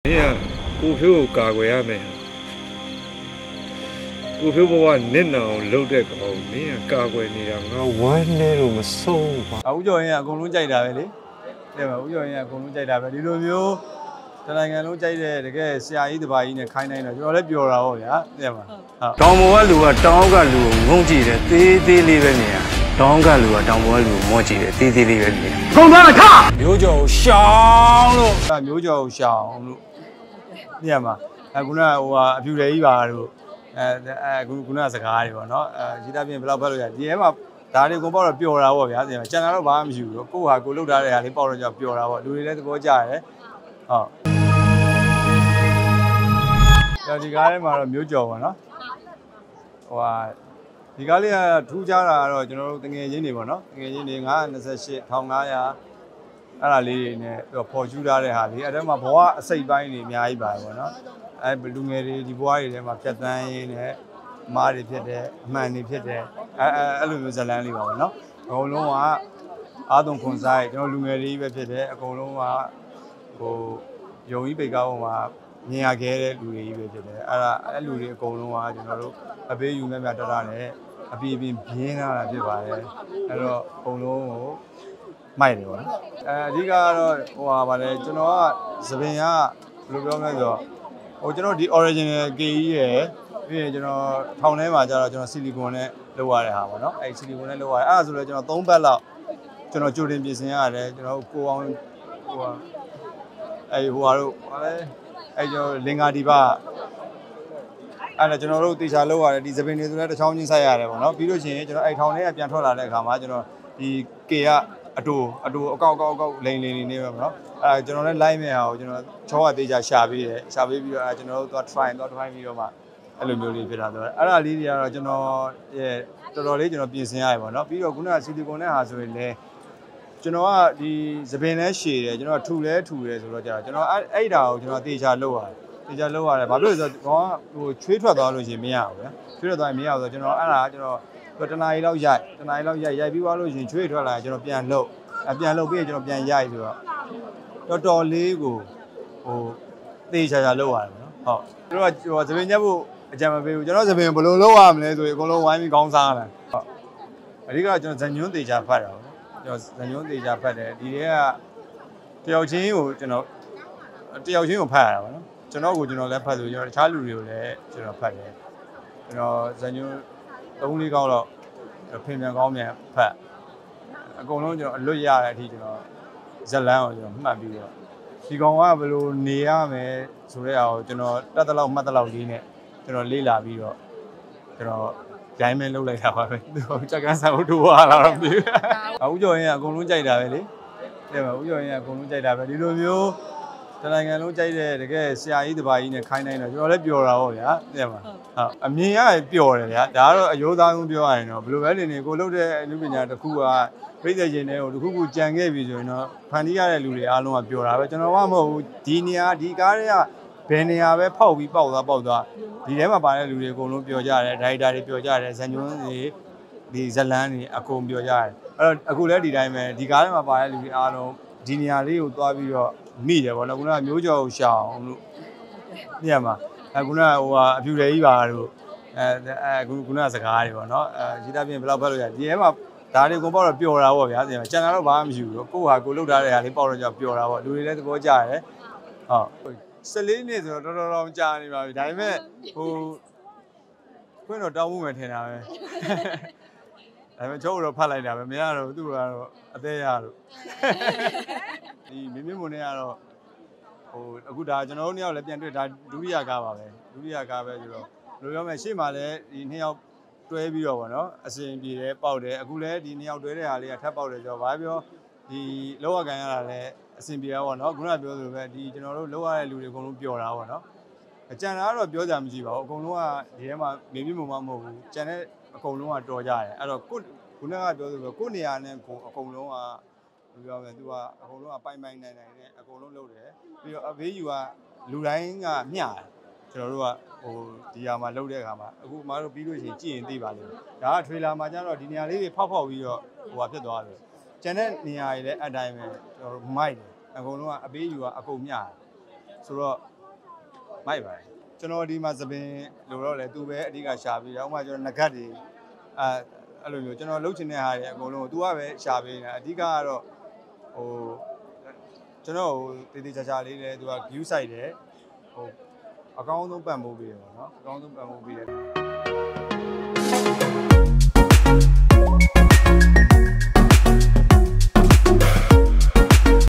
ကိုဖြိုးကိုကာကွယ်ရမယ်ကိုဖြိုးဘဝနစ်နာအောင်လုပ်တဲ့ကောင်မင်းကကာကွယ်နေတာငါဝမ်းနေလို့မဆုံးပါဦးကျော်ရင်ကအကုန်လုံးကြိုက်တာပဲလေတဲ့ပါဦးကျော်ရင်ကအကုန်လုံးကြိုက်တာပဲဒီလိုမျိုးတနိုင်ငံလုံးကြိုက်တဲ့တကယ်ဆရာကြီးတပါကြီးနဲ့ခိုင်းနိုင်တော့ကျွန်တော်လည်းပျော်တာပေါ့ဗျာတဲ့ပါတောင်ပေါ်ကလူကတောင်အောက်ကလူကိုငုံကြည့်တယ်သေးသေးလေးပဲနေရတောင်ကလူကတောင်ပေါ်ကလူကိုမော့ကြည့်တယ်သေးသေးလေးပဲနေခုံသွားမထမျိုးကျော်ကိုရှောင်းလို့မျိုးကျော်ကိုရှောင်းလို့တဲ့မှာခုနဟိုဟာအဖြူတယ်ကြီးပါတို့ခုနစကားတွေပေါ့နော်ရေးသားပြင်ဘယ်လောက်ဖတ်လို့ရဒီထဲမှာဒါတွေကုန်ပေါက်တော့ပျော်တာပေါ့ဗျာကျန်တာတော့ဘာမှမရှိဘူးကိုယ့်ဟာကိုလှုပ်ထားတဲ့ဟာလေးပေါက်တော့ကြောက်ပျော်တာပေါ့လူတွေလည်းသဘောကျတယ်ဟုတ်ဒီကားထဲမှာတော့မျိုးကျော်ပေါ့နော်ဟိုဟာဒီကားလေးကထူးခြားတာကတော့ကျွန်တော်တို့တငယ်ချင်းတွေပေါ့နော်တငယ်ချင်းတွေ928 1500အဲ့ဒါလေးတွေနဲ့ပေါ်ကျူးထားတဲ့ဟာလေးအဲ့ဒါမှဘဝအစိတ်ပိုင်းတွေအများကြီးပါတယ်ပေါ့နော်လူငယ်တွေဒီဘဝတွေထဲမှာဖြတ်သန်းရင်းနဲ့မားတွေဖြစ်တယ်အမှန်တွေဖြစ်တယ်အဲ့လိုမျိုးဇလန်းလေးပါပေါ့နော်အကုန်လုံးကအားသွန်ခွန်ဆိုင်ကျွန်တော်လူငယ်တွေပဲဖြစ်တယ်အကုန်လုံးကဟိုယုံကြီးပိတ်ကားပေါ်မှာမြင်ရခဲ့တဲ့လူတွေကြီးပဲဖြစ်တယ်အဲ့လူတွေအကုန်လုံးကကျွန်တော်တို့အပေးယူမဲ့တရနဲ့အပြည့်ပြင်းပြင်းလာတာဖြစ်ပါတယ်အဲ့တော့အကုန်လုံးကိုမိုက်တယ်ပေါ့နော်အဓိကကတော့ဟိုပါလေကျွန်တော်ကသပင်ကဘယ်လိုပြောမလဲဆိုတော့ဟိုကျွန်တော်ဒီ original KE ရယ်ပြီးရင်ကျွန်တော်ထောင်ထဲမှာကျတော့ကျွန်တော်ဆီလီကွန်နဲ့လုပ်ရတဲ့ဟာပေါ့နော်အဲ့ဆီလီကွန်နဲ့လုပ်ရတယ်အဲ့ဒါဆိုတော့ကျွန်တော်3ဘက်လောက်ကျွန်တော်ကြိုတင်ပြင်ဆင်ရတယ်ကျွန်တော်ကိုအောင်ဟိုဟာအဲ့ဟိုဟာတို့ဟာလဲအဲ့ကျွန်တော်လင်္ကာဒီပါအဲ့ဒါကျွန်တော်တို့တေချာလုပ်ရတယ်ဒီသပင်တွေဆိုလည်းတစ်ချောင်းချင်းဆက်ရတယ်ပေါ့နော်ပြီးလို့ရှိရင်ကျွန်တော်အဲ့ထောင်ထဲကပြန်ထွက်လာတဲ့အခါမှာကျွန်တော်ဒီ K ကအတူအကောက်လိန်နေပဲပေါ့နော်အဲ့ကျွန်တော်လည်း live မဲ့အောင်ကျွန်တော်ချောကတေချာရှာပေးတယ်ရှာပေးပြီးတော့ကျွန်တော်တို့သွား try ပြီးတော့မှအဲ့လိုမျိုးလေးဖြစ်တာဆိုတော့အဲ့ဒါလေးတွေကတော့ကျွန်တော်ရဲ့တော်တော်လေးကျွန်တော်ပြင်ဆင်ရတယ်ပေါ့နော်ပြီးတော့ခုနကဆီလီကွန်နဲ့ဟာဆိုရင်လည်းကျွန်တော်ကဒီသပင်လဲရှည်တယ်ကျွန်တော်ထူတယ်ဆိုတော့ကြာကျွန်တော်အဲ့ဒါကိုကျွန်တော်တေချာလုပ်ရတယ်ဘာဖြစ်လို့လဲဆိုတော့ဟိုချွေးထွက်သွားလို့ရှိရင်မရဘူးဗျာချွေးထွက်သွားရင်မရဘူးဆိုတော့ကျွန်တော်အဲ့ဒါကျွန်တော်တနားရီလောက်ရိုက်ပြီးသွားလို့ရှိရင်ချွေးထွက်လာရင်ကျွန်တော်ပြန်လုပ်ပြီးရင်ကျွန်တော်ပြန်ရိုက်ဆိုတော့တော်လေးကိုဟိုတေချာလုပ်ရတယ်နော်ဟုတ်သူတို့ကသပင်ညက်ဖို့အကြံမပေးဘူးကျွန်တော်သပင်ဘယ်လိုလုပ်ရမလဲဆိုရင်အကုန်လုံးဝိုင်းပြီးခေါင်းစားတယ်ဟုတ်အဓိကကျွန်တော်ဇညွန်းတေချာဖတ်တာပေါ့ကျွန်တော်ဇညွန်းတေချာဖတ်တယ်ဒီတွေကတယောက်ချင်းကိုကျွန်တော်ဖတ်ရတာပေါ့နော်ကျွန်တော်လည်းဖတ်လို့ကျွန်တော်တခြားလူတွေကိုလည်းကျွန်တော်ဖတ်တယ်ကျွန်တော်ဇညွန်း3-4ကောင်းတော့ဖင်ပြန်ကောင်းပြန်ဖတ်အကုန်လုံးကျွန်တော်အလွတ်ရတဲ့အထိကျွန်တော်ဇက်လန်းကိုကျွန်တော်မှတ်ပြီးတော့ဒီကောင်ကဘယ်လိုနေရမယ်ဆိုတဲ့အားကိုကျွန်တော်တတ်တလောက်မှတ်တလောက်လေးနဲ့ကျွန်တော်လေ့လာပြီးတော့ကျွန်တော်ဂျိုင်းမဲလုပ်လိုက်တာပါပဲသူချက်ကန်းစာအုပ်ထိုးလာတော့မသိဘူးဦးကျော်ရင်ကအကုန်လုံးကြိုက်တာပဲလေတဲ့ပါဦးကျော်ရင်ကအကုန်လုံးကြိုက်တာပဲဒီလိုမျိုးတနိုင်ငံလုံးကြိုက်တဲ့တကယ်ဆရာကြီးတပါကြီးနဲ့ခိုင်းနိုင်တော့ကျွန်တော်လည်းပျော်တာပေါ့ဗျာတဲ့ပါဟုတ်အမြင်ရပျော်တယ်ဗျာဒါကတော့အယိုးသားဆုံးပြောရရင်တော့ဘယ်လိုပဲနေကိုလုပ်တဲ့အမှုပညာတစ်ခုကပြည်သက်ရှင်တွေကိုတစ်ခုကြံခဲ့ပြီဆိုရင်တော့ဖန်တီးရတဲ့လူတွေအားလုံးကပျော်တာပဲကျွန်တော်ကမဟုတ်ဘူးဒီနေရာဒီကားတွေကဘယ်နေရာပဲဖောက်ပြီးပေါက်သွားဒီထဲမှာပါတဲ့လူတွေအကုန်လုံးပျော်ကြတယ်ဒါရိုက်တာတွေပျော်ကြတယ်ဇညွန်းတွေဒီဇလန်းတွေအကုန်ပျော်ကြတယ်အဲ့တော့အခုလည်းဒီတိုင်းပဲဒီကားထဲမှာပါတဲ့လူတွေအားလုံးဒီနေရာလေးကိုသွားပြီးတော့မိတယ်ပေါ့နော်ခုနကမျိုးကျော်ကိုရှောင်းလို့နေရာမှာခုနကဟိုဟာအဖြူတယ်ကြီးပါတို့ခုနကစကားတွေပေါ့နော်ရေးသားပြင်ဘယ်လောက်ဖတ်လို့ရဒီထဲမှာဒါတွေကုန်ပေါက်တော့ပျော်တာပေါ့ဗျာကျန်တာတော့ဘာမှမရှိဘူးကိုယ့်ဟာကိုလှုပ်ထားတဲ့ဟာလေးပေါက်တော့ကြောက်ပျော်တာပေါ့လူတွေလည်းသဘောကျတယ်ဟုတ်14နှစ်ဆိုတော့တော်တော်ကြာနေပါပြီဒါပေမဲ့ဟိုခွင့်တော့တောင်းဖို့မယ်ထင်တာပဲဒါပေမဲ့ချုပ်တော့ဖတ်လိုက်တာပဲမရတော့သူ့ကတော့အသေးရလို့ဒီမင်းမွန်နဲ့ကတော့ဟိုအခုဒါကျွန်တော်တို့နှစ်ယောက်လည်းပြန်တွေ့ဒါဒုတိယကားပါပဲဒုတိယကားပဲဆိုတော့ဘယ်လိုပြောမလဲရှေ့မှာလည်းဒီနှစ်ယောက်တွဲပြီးတော့ဗောနော်အစဉ်ပြေတယ်ပေါက်တယ်အခုလည်းဒီနှစ်ယောက်တွဲတဲ့ဟာလေးကထပ်ပေါက်တယ်ဆိုတော့ဘာပြောဒီလောက်ရကန်ရတာလည်းအစဉ်ပြေရပါတော့ခုနကပြောသလိုပဲဒီကျွန်တော်တို့လောက်ရတဲ့လူတွေအကုန်လုံးပျော်တာပေါ့နော်အကြံတာကတော့ပြောကြမရှိပါဘူးအကုန်လုံးကဒီထဲမှာမင်းပြမမဟုတ်ဘူးကြံတဲ့အကုန်လုံးကတော်ကြတယ်အဲ့တော့ခုနကပြောသလိုပဲကိုနေရာနဲ့ကိုအကုန်လုံးကပြောမယ်သူကအကုန်လုံးကပိုင်နိုင်နဲ့အကုန်လုံးလုပ်တယ်ပြီးတော့အဘေးယူကလူတိုင်းကမျှတယ်ကျွန်တော်တို့ကဟိုဒီဟာမှာလုပ်တဲ့အခါမှာအခုမတို့ပြီးလို့ရှိရင်ကြည့်ရင်သိပါလိမ့်မယ်ဒါကထွေလာမှာကျတော့ဒီနေရာလေးတွေဖောက်ပြီးတော့ဟိုဟာဖြစ်သွားတယ်ကျန်တဲ့နေရာတွေလည်းအတိုင်းပဲကျွန်တော်တို့မိုက်တယ်အကုန်လုံးကအဘေးယူကအကုန်မျှတယ်ဆိုတော့မိုက်ပါတယ်ကျွန်တော်ဒီမှာသပင်လိုတော့လေသူပဲအဓိကရှာပြီးတော့ဥပမာကျွန်တော်ငကတ်တွေအဲ့လိုမျိုးကျွန်တော်လှုပ်ချင်တဲ့ဟာတွေအကုန်လုံးကို तू ကပဲရှာပေးနေတာအဓိကကတော့ဟိုကျွန်တော်ဟိုတေးသေးချာချာလေးလေ तू က view site တယ်ဟိုအကောင်းဆုံးပံ့ပိုးပေးတယ်ပေါ့နော်အကောင်းဆုံးပံ့ပိုးပေးတယ်